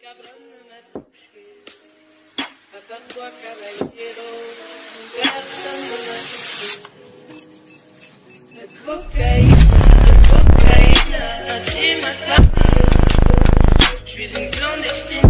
Personne ne m'a touché, à part toi, caballero. Personne ne m'a touché. La cocaïne, tu m'as fait. Je suis une clandestine.